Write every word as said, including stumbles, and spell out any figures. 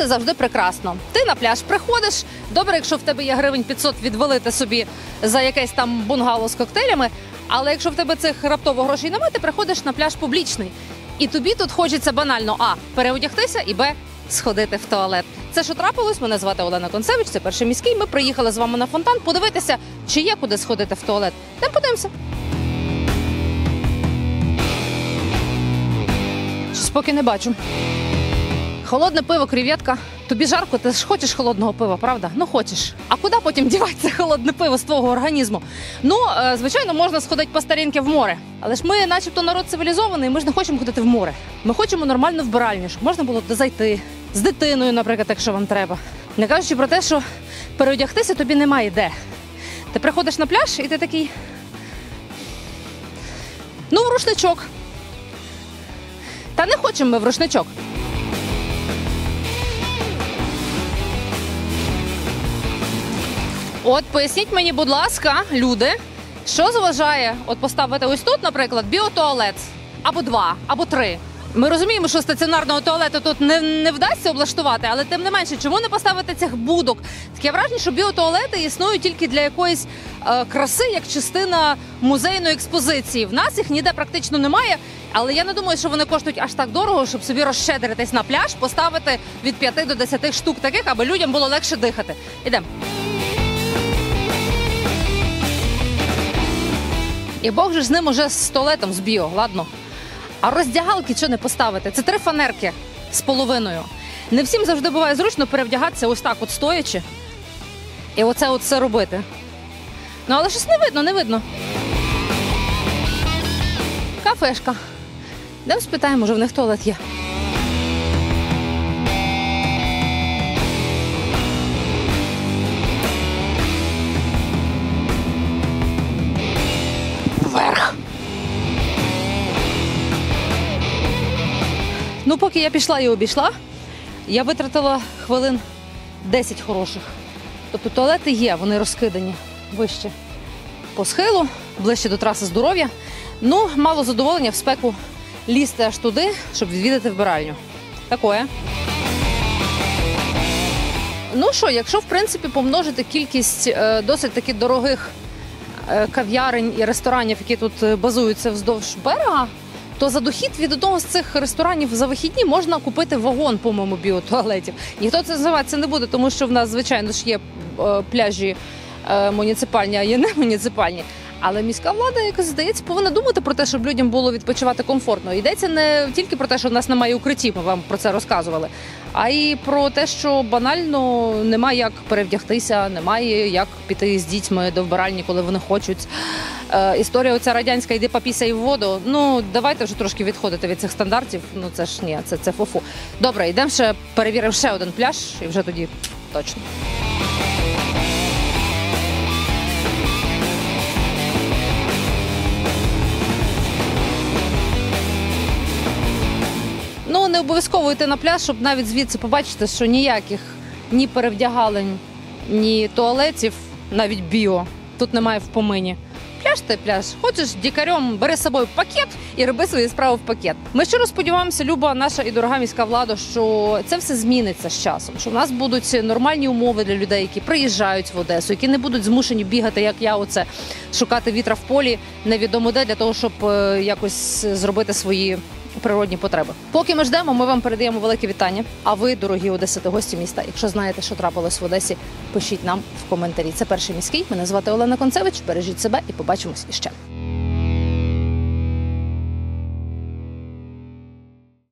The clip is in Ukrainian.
завжди прекрасно. Ти на пляж приходиш, добре, якщо в тебе є гривень п'ятсот відвалити собі за якесь там бунгало з коктейлями, але якщо в тебе цих раптово грошей немає, ти приходиш на пляж публічний. І тобі тут хочеться банально а. переодягтися і б. сходити в туалет. Це що трапилось? Мене звати Олена Концевич, це Перший міський. Ми приїхали з вами на фонтан подивитися, чи є куди сходити в туалет. Там подивимося. Щось поки не бачу. Холодне пиво, креветка. Тобі жарко, ти ж хочеш холодного пива, правда? Ну хочеш. А куди потім діватися холодне пиво з твого організму? Ну, е, звичайно, можна сходити по старінки в море. Але ж ми начебто народ цивілізований, ми ж не хочемо ходити в море. Ми хочемо нормально вбиральню, щоб можна було туди зайти. З дитиною, наприклад, якщо вам треба. Не кажучи про те, що переодягтися тобі немає де. Ти приходиш на пляж і ти такий... Ну, в рушничок. Та не хочемо ми в рушничок. От поясніть мені, будь ласка, люди, що заважає от поставити ось тут, наприклад, біотуалет, або два, або три. Ми розуміємо, що стаціонарного туалету тут не, не вдасться облаштувати, але тим не менше, чому не поставити цих будок? Таке враження, що біотуалети існують тільки для якоїсь е, краси, як частина музейної експозиції. В нас їх ніде практично немає, але я не думаю, що вони коштують аж так дорого, щоб собі розщедритись на пляж, поставити від п'яти до десяти штук таких, аби людям було легше дихати. Ідемо. І Бог же з ним уже з туалетом, з біо, ладно. А роздягалки що не поставити? Це три фанерки з половиною. Не всім завжди буває зручно перевдягатися ось так от стоячи. І оце от все робити. Ну, але щось не видно, не видно. Кафешка. Йдемо спитаємо, може в них туалет є. Вверх. Ну, поки я пішла і обійшла, я витратила хвилин десять хороших. Тобто туалети є, вони розкидані вище по схилу, ближче до траси здоров'я. Ну, мало задоволення в спеку лізти аж туди, щоб відвідати вбиральню. Такое. Ну що, якщо, в принципі, помножити кількість е, досить таки дорогих е, кав'ярень і ресторанів, які тут базуються вздовж берега, то за дохід від одного з цих ресторанів за вихідні можна купити вагон, по-моєму, біотуалетів. Ніхто це називати не буде, тому що в нас, звичайно ж, є е, пляжі е, муніципальні, а є не муніципальні. Але міська влада, якось здається, повинна думати про те, щоб людям було відпочивати комфортно. Йдеться не тільки про те, що в нас немає укриттів, ми вам про це розказували, а й про те, що банально немає як перевдягтися, немає як піти з дітьми до вбиральні, коли вони хочуть. Е, історія оця радянська «йди попісяй в воду». Ну, давайте вже трошки відходити від цих стандартів. Ну, це ж ні, це, це фу-фу. Добре, йдемо ще, перевіримо ще один пляж і вже тоді точно. Ну, не обов'язково йти на пляж, щоб навіть звідси побачити, що ніяких ні перевдягалень, ні туалетів, навіть біо, тут немає в помині. Пляж ти пляж. Хочеш дікарем, бери з собою пакет і роби свої справи в пакет. Ми щиро сподіваємося, люба наша і дорога міська влада, що це все зміниться з часом, що в нас будуть нормальні умови для людей, які приїжджають в Одесу, які не будуть змушені бігати, як я, оце, шукати вітра в полі, невідомо де, для того, щоб якось зробити свої природні потреби. Поки ми ждемо, ми вам передаємо велике вітання. А ви, дорогі одесити, гості міста, якщо знаєте, що трапилось в Одесі, пишіть нам в коментарі. Це Перший міський. Мене звати Олена Концевич. Бережіть себе і побачимось іще.